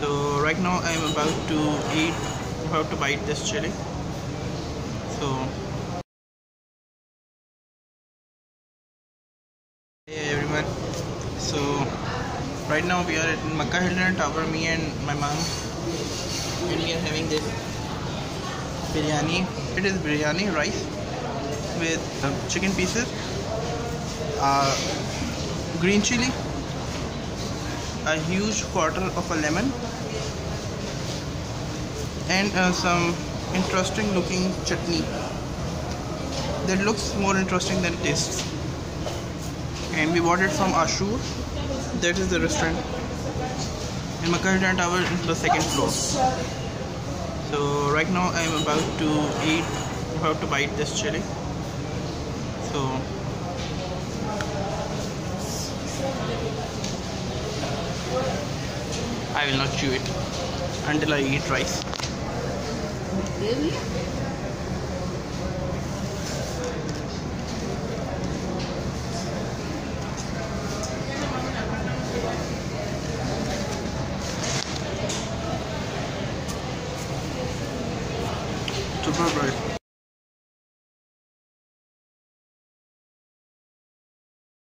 So right now I'm about to bite this chili. So hey everyone. So right now we are at Makkah Hilton Tower, me and my mom, and we are having this biryani. It is biryani rice with chicken pieces, green chili, a huge quarter of a lemon, and some interesting looking chutney that looks more interesting than tastes. And we bought it from Ashoor. That is the restaurant in Makkah Hilton Tower, in the second floor. So right now I'm about to bite this chili. So I will not chew it until I eat rice. Really? Super bright.